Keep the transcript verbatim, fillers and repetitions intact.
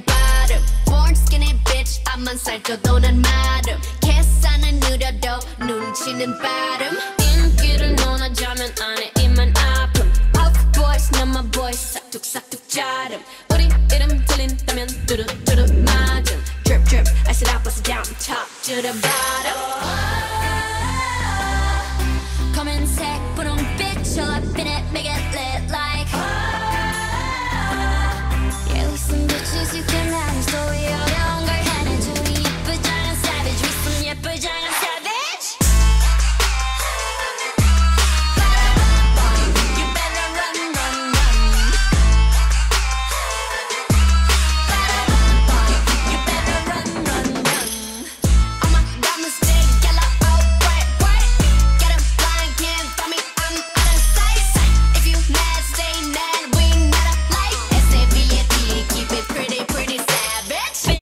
발음 Born skinny bitch 앞만 살쪄도 난 마름 계산은 느려도 눈치는 빠름 인기를 논하자면 안에 입만 아픔 Of course 넌 my boy 싹둑싹둑 자름 우리 이름 들린다면 뚜루뚜루 맞음 Drip drip I said I bust it down top to the bottom